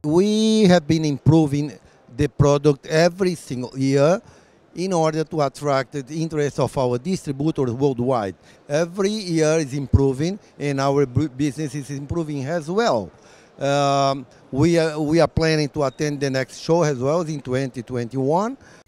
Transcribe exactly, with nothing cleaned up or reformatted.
We have been improving the product every single year in order to attract the interest of our distributors worldwide. Every year is improving, and our business is improving as well. Um, we, are, we are planning to attend the next show as well in twenty twenty-one.